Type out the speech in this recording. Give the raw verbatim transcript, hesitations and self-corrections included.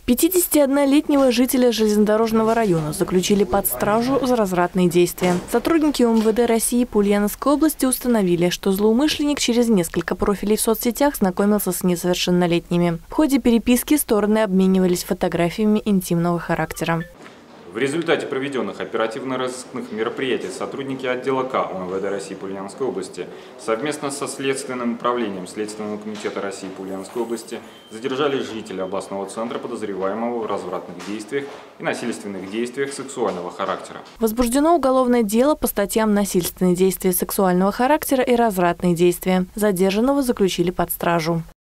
пятидесятиоднолетнего жителя железнодорожного района заключили под стражу за развратные действия. Сотрудники МВД России по Ульяновской области установили, что злоумышленник через несколько профилей в соцсетях знакомился с несовершеннолетними. В ходе переписки стороны обменивались фотографиями интимного характера. В результате проведенных оперативно-розыскных мероприятий сотрудники отдела К МВД России по Ульяновской области совместно со Следственным управлением Следственного комитета России по Ульяновской области задержали жителя областного центра, подозреваемого в развратных действиях и насильственных действиях сексуального характера. Возбуждено уголовное дело по статьям «Насильственные действия сексуального характера» и «Развратные действия». Задержанного заключили под стражу.